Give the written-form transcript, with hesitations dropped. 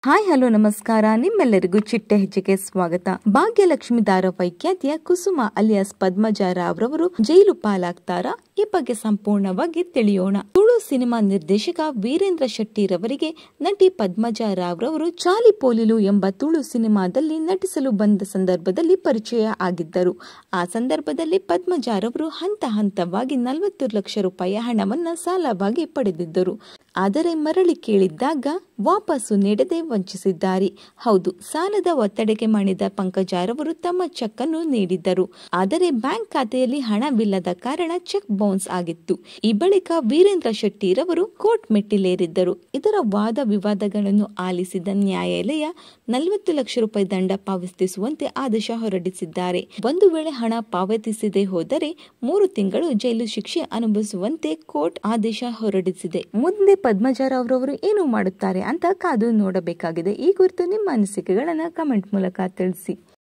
Hi hello ನಮಸ್ಕಾರ. ನಿಮ್ಮೆಲ್ಲರಿಗೂ ಚಿಟ್ಟೆ ಹೆಜ್ಜೆಗೆ ಸ್ವಾಗತ. ಭಾಗ್ಯಲಕ್ಷ್ಮಿ ಧಾರಾವಾಹಿಖ್ಯಾತಿಯ ಕುಸುಮ ಅಲಿಯಾಸ್ ಪದ್ಮಜಾ ರಾವ್ ರವರು ಜೈಲು ಪಾಲಾಗ್ತಾರಾ? ಈ ಬಗ್ಗೆ ಸಂಪೂರ್ಣವಾಗಿ ತಿಳಿಯೋಣ. ತುಳು ಸಿನಿಮಾ ನಿರ್ದೇಶಕ ವೀರೇಂದ್ರ ಶೆಟ್ಟಿ ರವರಿಗೆ ನಟಿ ಪದ್ಮಜಾ ರಾವ್ ರವರು ಚಾಲಿ ಪೋಲಿಲು ಎಂಬ ತುಳು ಸಿನಿಮಾದಲ್ಲಿ ನಟಿಸಲು ಬಂದ ಸಂದರ್ಭದಲ್ಲಿ ಪರಿಚಯ ಆಗಿದ್ದರು. ಆ ಸಂದರ್ಭದಲ್ಲಿ ಪದ್ಮಜಾ ರವರು ಹಂತ ಹಂತವಾಗಿ 40 ಲಕ್ಷ ರೂಪಾಯಿ ಹಣವನ್ನ ಸಾಲವಾಗಿ ಪಡೆದಿದ್ದರು. ಆದರೆ ಮರಳಿ ಕೇಳಿದ್ದಾಗ ವಾಪಸ್ಸು ನೀಡದೆ ವಂಚಿಸಿದ್ದಾರೆ. ಹೌದು, ಸಾಲದ ಒತ್ತಡಕ್ಕೆ ಮಣಿದ ಪಂಕಜಾರವರು ತಮ್ಮ ಚೆಕ್ ಅನ್ನು ನೀಡಿದ್ದರು. ಆದರೆ ಬ್ಯಾಂಕ್ ಖಾತೆಯಲ್ಲಿ ಹಣವಿಲ್ಲದ ಕಾರಣ ಚೆಕ್ ಬೌನ್ಸ್ ಆಗಿತ್ತು. ಈ ಬಳಿಕ ವೀರೇಂದ್ರ ಶೆಟ್ಟಿ ರವರು ಕೋರ್ಟ್ ಮೆಟ್ಟಿಲೇರಿದ್ದರು. ಇದರ ವಾದ ವಿವಾದಗಳನ್ನು ಆಲಿಸಿದ ನ್ಯಾಯಾಲಯ 40 ಲಕ್ಷ ರೂಪಾಯಿ ದಂಡ ಪಾವತಿಸುವಂತೆ ಆದೇಶ ಹೊರಡಿಸಿದ್ದಾರೆ. ಒಂದು ವೇಳೆ ಹಣ ಪಾವತಿಸದೆ ಹೋದರೆ 3 ತಿಂಗಳು ಜೈಲು ಶಿಕ್ಷೆ ಅನುಭವಿಸುವಂತೆ ಕೋರ್ಟ್ ಆದೇಶ ಹೊರಡಿಸಿದೆ. ಮುಂದೆ ಪದ್ಮಜಾ ರಾವ್ ರವರು ಏನು ಮಾಡುತ್ತಾರೆ ಅಂತ ಕಾದು ನೋಡಬೇಕಾಗಿದೆ. ಈ ಕುರಿತು ನಿಮ್ಮ ಅನಿಸಿಕೆಗಳನ್ನ ಕಮೆಂಟ್ ಮೂಲಕ ತಿಳಿಸಿ.